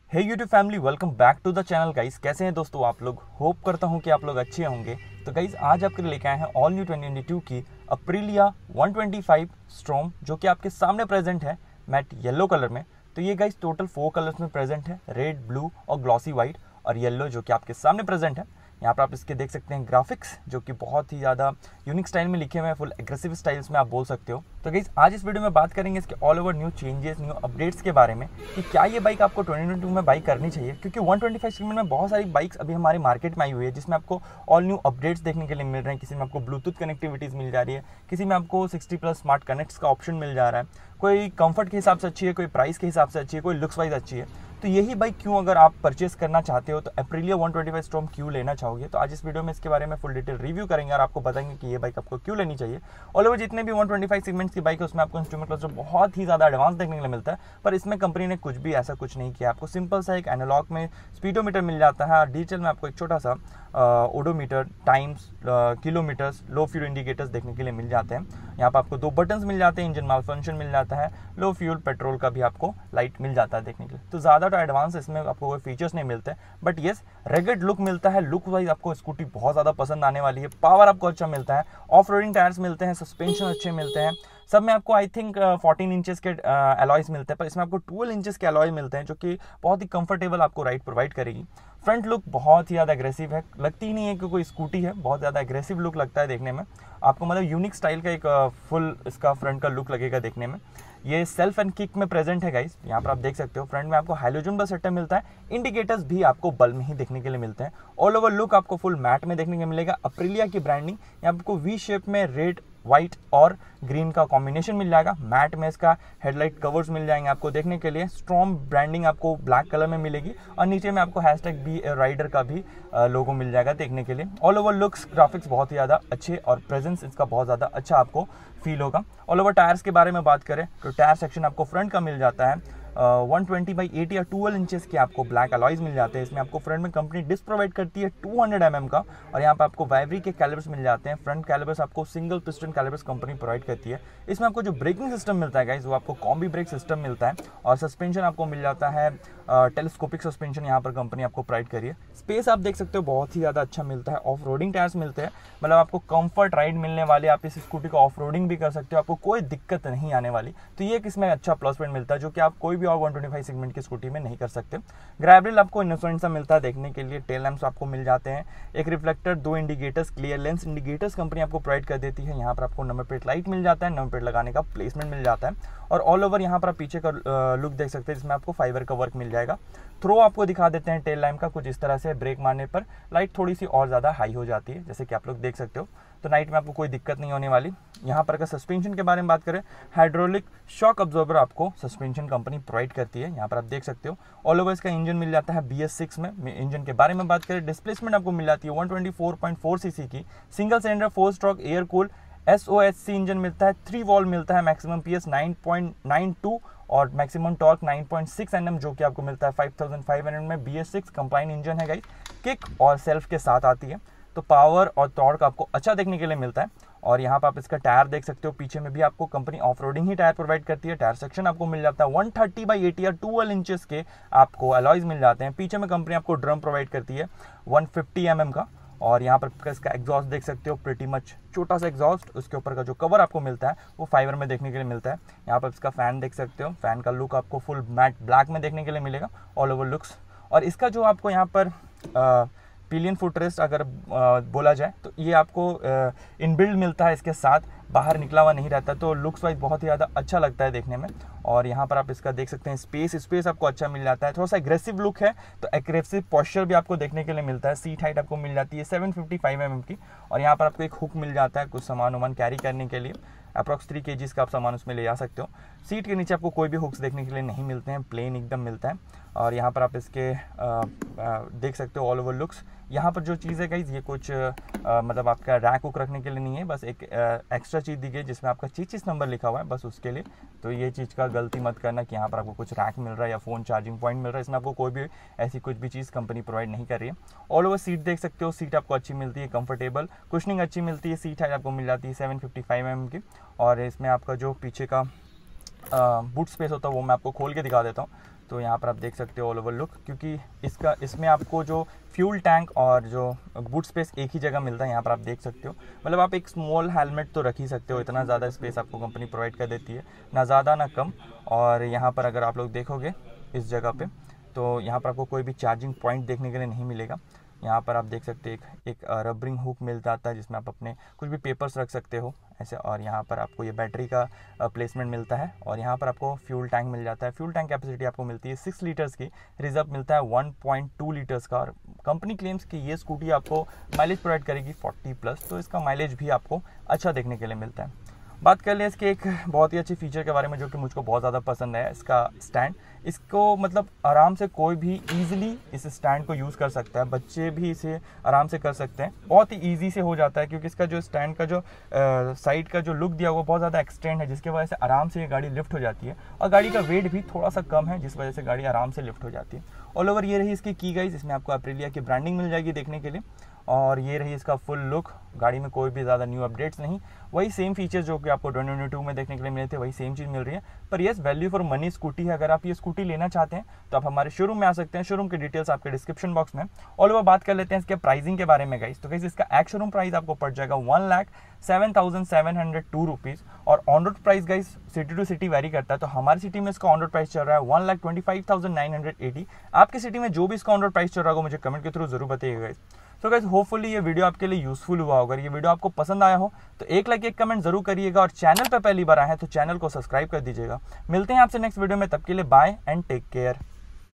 Hey YouTube family, welcome back to the channel guys. कैसे हैं दोस्तों आप लोग? होप करता हूं कि आप लोग अच्छे होंगे। तो गाइस आज आपके लिए लेके आए हैं ऑल न्यू 2022 की अप्रिलिया 125 स्ट्रॉम, जो कि आपके सामने प्रेजेंट है मैट येलो कलर में। तो ये गाइस टोटल 4 कलर्स में प्रेजेंट है, रेड, ब्लू और ग्लॉसी वाइट और येलो, जो कि आपके सामने प्रेजेंट है। यहाँ पर आप इसके देख सकते हैं ग्राफिक्स, जो कि बहुत ही ज़्यादा यूनिक स्टाइल में लिखे हुए हैं, फुल एग्रेसिव स्टाइल्स में आप बोल सकते हो। तो गाइस आज इस वीडियो में बात करेंगे इसके all over new changes, new updates के बारे में कि क्या ये बाइक आपको 2022 में बाइक करनी चाहिए, क्योंकि 125 सेगमेंट में बहुत सारी बाइक्स अभी हमारे मार्केट में आई हुई है, जिसमें आपको ऑल न्यू अपडेट्स देखने के लिए मिल रहे हैं। किसी में आपको ब्लूटूथ कनेक्टिविटीज़ मिल जा रही है, किसी में आपको 60+ स्मार्ट कनेक्ट्स का ऑप्शन मिल जा रहा है। कोई कंफर्ट के हिसाब से अच्छी है, कोई प्राइस के हिसाब से अच्छी है, कोई लुक्स वाइज अच्छी है। तो यही बाइक क्यों अगर आप परचेस करना चाहते हो तो अप्रिलिया 125 स्टॉर्म क्यों लेना चाहोगे, तो आज इस वीडियो में इसके बारे में फुल डिटेल रिव्यू करेंगे और आपको बताएंगे कि ये बाइक आपको क्यों लेनी चाहिए। ऑल ओवर जितने भी 125 सेगमेंट्स की बाइक है उसमें आपको इंस्ट्रूमेंट क्लस्टर बहुत ही ज़्यादा एडवांस देखने के लिए मिलता है, पर इसमें कंपनी ने कुछ भी ऐसा कुछ नहीं किया। आपको सिंपल सा एक एनालॉग में स्पीडोमीटर मिल जाता है और डिजिटल में आपको एक छोटा सा odometer, times, kilometres, low fuel indicators देखने के लिए मिल जाते हैं। यहाँ पर आपको 2 बटन्स मिल जाते हैं, इंजन माल फंक्शन मिल जाता है, लो फ्यूल पेट्रोल का भी आपको लाइट मिल जाता है देखने के लिए। तो ज़्यादा तो एडवांस इसमें आपको कोई फीचर्स नहीं मिलते, बट येस रेगड लुक मिलता है। लुक वाइज आपको स्कूटी बहुत ज़्यादा पसंद आने वाली है। पावर आपको अच्छा मिलता है, ऑफ रोडिंग टायर्स मिलते हैं, सस्पेंशन अच्छे मिलते हैं। सब में आपको आई थिंक 14 इंचेस के अलॉयज मिलते हैं, पर इसमें आपको 12 इंचेस के अलॉय मिलते हैं, जो कि बहुत ही कंफर्टेबल आपको राइड प्रोवाइड करेगी। फ्रंट लुक बहुत ही ज़्यादा एग्रेसिव है, लगती ही नहीं है कि कोई स्कूटी है, बहुत ज़्यादा एग्रेसिव लुक लगता है देखने में आपको। मतलब यूनिक स्टाइल का एक फुल इसका फ्रंट का लुक लगेगा देखने में। ये सेल्फ एंड किक में प्रेजेंट है गाइस, यहाँ पर आप देख सकते हो। फ्रंट में आपको हाइलोजन बस सेटअप मिलता है, इंडिकेटर्स भी आपको बल्ब में ही देखने के लिए मिलते हैं। ऑल ओवर लुक आपको फुल मैट में देखने को मिलेगा। अप्रिलिया की ब्रांडिंग यहाँ आपको वी शेप में रेड, व्हाइट और ग्रीन का कॉम्बिनेशन मिल जाएगा। मैट में इसका हेडलाइट कवर्स मिल जाएंगे आपको देखने के लिए। स्ट्रॉन्ग ब्रांडिंग आपको ब्लैक कलर में मिलेगी और नीचे में आपको हैशटैग बी राइडर का भी लोगो मिल जाएगा देखने के लिए। ऑल ओवर लुक्स, ग्राफिक्स बहुत ही ज़्यादा अच्छे और प्रेजेंस इसका बहुत ज़्यादा अच्छा आपको फील होगा। ऑल ओवर टायर्स के बारे में बात करें तो टायर सेक्शन आपको फ्रंट का मिल जाता है 120/80 या 12 इंचेस के आपको ब्लैक अलॉयज मिल जाते हैं। इसमें आपको फ्रंट में कंपनी डिस्क प्रोवाइड करती है 200 mm का, और यहाँ पर आपको वाइवरी के कैलिपर्स मिल जाते हैं। फ्रंट कैलिपर्स आपको single piston calipers company provide करती है। इसमें आपको जो ब्रेकिंग सिस्टम मिलता है गाइस, वो आपको कॉम्बी ब्रेक सिस्टम मिलता है, और सस्पेंशन आपको मिल जाता है टेलीस्कोपिक सस्पेंशन यहाँ पर कंपनी आपको प्रोवाइड करी है। स्पेस आप देख सकते हो बहुत ही ज़्यादा अच्छा मिलता है। ऑफ रोडिंग टायर्स मिलते हैं, मतलब आपको कंफर्ट राइड मिलने वाली, आप इस स्कूटी को ऑफ रोडिंग भी कर सकते हो, आपको कोई दिक्कत नहीं आने वाली। तो ये इसमें अच्छा प्लस पॉइंट मिलता है, जो कि आप कोई भी और 125 सेगमेंट की स्कूटी में नहीं कर सकते। ग्रैब रेल आपको इनोसेंट सा मिलता है देखने के लिए। टेल लैंप्स आपको मिल जाते हैं, एक reflector, 2 indicators, clear lens indicators company आपको प्रोवाइड कर देती है। यहाँ पर आपको नंबर प्लेट लाइट मिल जाता है, नंबर प्लेट लगाने का प्लेसमेंट मिल जाता है। और ऑल ओवर यहाँ पर आप पीछे का लुक देख सकते हैं, जिसमें आपको फाइबर का वर्क मिल जाएगा। थ्रो आपको दिखा देते हैं टेल लैम्प का कुछ इस तरह से। ब्रेक मारने पर लाइट थोड़ी सी और ज़्यादा हाई हो जाती है, जैसे कि आप लोग देख सकते हो। तो नाइट में आपको कोई दिक्कत नहीं होने वाली। यहाँ पर अगर सस्पेंशन के बारे में बात करें, हाइड्रोलिक शॉक अब्जॉर्बर आपको सस्पेंशन कंपनी प्रोवाइड करती है, यहाँ पर आप देख सकते हो। ऑल ओवर इसका इंजन मिल जाता है BS6 में। इंजन के बारे में बात करें, डिस्प्लेसमेंट आपको मिल जाती है 124.4 cc की single cylinder 4 stroke air cooled SOHC engine मिलता है। 3 वॉल्व मिलता है, मैक्सिमम PS 9.92 और मैक्सिमम टॉर्क 9.6 Nm, जो कि आपको मिलता है 5500 में। BS6 कंपाइन इंजन है गाइस, किक और सेल्फ के साथ आती है, तो पावर और टॉर्क आपको अच्छा देखने के लिए मिलता है। और यहाँ पर आप इसका टायर देख सकते हो, पीछे में भी आपको कंपनी ऑफ रोडिंग ही टायर प्रोवाइड करती है। टायर सेक्शन आपको मिल जाता है 130/80 या 12 इंचेस के आपको अलॉयज मिल जाते हैं। पीछे में कंपनी आपको ड्रम प्रोवाइड करती है 150 mm का। और यहाँ पर इसका एग्जॉस्ट देख सकते हो, प्रिटी मच छोटा सा एग्जॉस्ट। उसके ऊपर का जो कवर आपको मिलता है वो फाइबर में देखने के लिए मिलता है। यहाँ पर इसका फैन देख सकते हो, फैन का लुक आपको फुल मैट ब्लैक में देखने के लिए मिलेगा, ऑल ओवर लुक्स। और इसका जो आपको यहाँ पर पिलियन फुटरेस्ट अगर बोला जाए तो ये आपको इनबिल्ड मिलता है इसके साथ, बाहर निकला हुआ नहीं रहता, तो लुक्स वाइज बहुत ही ज़्यादा अच्छा लगता है देखने में। और यहाँ पर आप इसका देख सकते हैं स्पेस आपको अच्छा मिल जाता है। थोड़ा सा एग्रेसिव लुक है, तो एग्रेसिव पोस्चर भी आपको देखने के लिए मिलता है। सीट हाइट आपको मिल जाती है 755 mm की, और यहाँ पर आपको एक हुक मिल जाता है कुछ सामान वामान कैरी करने के लिए। अप्रॉक्स 3 kg का आप सामान उसमें ले जा सकते हो। सीट के नीचे आपको कोई भी हुक्स देखने के लिए नहीं मिलते हैं, प्लेन एकदम मिलता है। और यहाँ पर आप इसके देख सकते हो ऑल ओवर लुक्स। यहाँ पर जो चीज़ है गाइज, ये कुछ मतलब आपका रैक वुक रखने के लिए नहीं है, बस एक एक्स्ट्रा चीज़ दी गई जिसमें आपका 25 नंबर लिखा हुआ है, बस उसके लिए। तो ये चीज़ का गलती मत करना कि यहाँ पर आपको कुछ रैक मिल रहा है या फ़ोन चार्जिंग पॉइंट मिल रहा है, इसमें आपको कोई भी ऐसी कुछ भी चीज़ कंपनी प्रोवाइड नहीं कर रही है। ऑल ओवर सीट देख सकते हो, सीट आपको अच्छी मिलती है, कंफर्टेबल, कुशनिंग अच्छी मिलती है। सीट हाइट आपको मिल जाती है 755 mm की। और इसमें आपका जो पीछे का बूट स्पेस होता है वो मैं आपको खोल के दिखा देता हूँ। तो यहाँ पर आप देख सकते हो ऑल ओवर लुक, क्योंकि इसमें आपको जो फ्यूल टैंक और जो बूट स्पेस एक ही जगह मिलता है। यहाँ पर आप देख सकते हो, मतलब आप एक स्मॉल हेलमेट तो रख ही सकते हो, इतना ज़्यादा स्पेस आपको कंपनी प्रोवाइड कर देती है, ना ज़्यादा ना कम। और यहाँ पर अगर आप लोग देखोगे इस जगह पे, तो यहाँ पर आपको कोई भी चार्जिंग पॉइंट देखने के लिए नहीं मिलेगा। यहाँ पर आप देख सकते हैं एक रबरिंग हुक मिल जाता है, जिसमें आप अपने कुछ भी पेपर्स रख सकते हो ऐसे। और यहाँ पर आपको ये बैटरी का प्लेसमेंट मिलता है। और यहाँ पर आपको फ्यूल टैंक मिल जाता है। फ्यूल टैंक कैपेसिटी आपको मिलती है 6 लीटर्स की, रिजर्व मिलता है 1.2 लीटर्स का। और कंपनी क्लेम्स कि ये स्कूटी आपको माइलेज प्रोवाइड करेगी 40+, तो इसका माइलेज भी आपको अच्छा देखने के लिए मिलता है। बात कर लें इसके एक बहुत ही अच्छी फीचर के बारे में, जो कि मुझको बहुत ज़्यादा पसंद है, इसका स्टैंड। इसको मतलब आराम से कोई भी ईजिली इस स्टैंड को यूज़ कर सकता है, बच्चे भी इसे आराम से कर सकते हैं, बहुत ही ईजी से हो जाता है, क्योंकि इसका जो स्टैंड का जो साइड का जो लुक दिया हुआ बहुत ज़्यादा एक्सटेंड है, जिसकी वजह से आराम से ये गाड़ी लिफ्ट हो जाती है। और गाड़ी का वेट भी थोड़ा सा कम है, जिस वजह से गाड़ी आराम से लिफ्ट हो जाती है। ऑल ओवर ये रही इसकी की गाइस, इसमें आपको अप्रिलिया की ब्रांडिंग मिल जाएगी देखने के लिए। और ये रही इसका फुल लुक। गाड़ी में कोई भी ज़्यादा न्यू अपडेट्स नहीं, वही सेम फीचर्स जो कि आपको 2022 में देखने के लिए मिले थे, वही सेम चीज़ मिल रही है। पर yes, value for money scooty है। अगर आप ये स्कूटी लेना चाहते हैं तो आप हमारे शोरूम में आ सकते हैं। शोरूम की डिटेल्स आपके डिस्क्रिप्शन बॉक्स में। ऑल ओवर बात कर लेते हैं इसके प्राइसिंग के बारे में गाइस। तो गाइस इसका एक्स शोरूम प्राइस आपको पड़ जाएगा 1,07,702 रुपीज़। और on road price guys city to city vary करता है। तो हमारी सिटी में इसका ऑन रोड प्राइस चल रहा है 1,25,980। आपकी सिटी में जो भी इसका ऑन रोड प्राइस चल रहा होगा मुझे कमेंट के थ्रू जरूर बताइएगा गाइस। तो गाइस होपफुली ये वीडियो आपके लिए यूजफुल हुआ होगा। ये वीडियो आपको पसंद आया हो तो एक लाइक एक कमेंट जरूर करिएगा। और चैनल पर पहली बार आए हैं तो चैनल को सब्सक्राइब कर दीजिएगा। मिलते हैं आपसे नेक्स्ट वीडियो में, तब के लिए बाय एंड टेक केयर।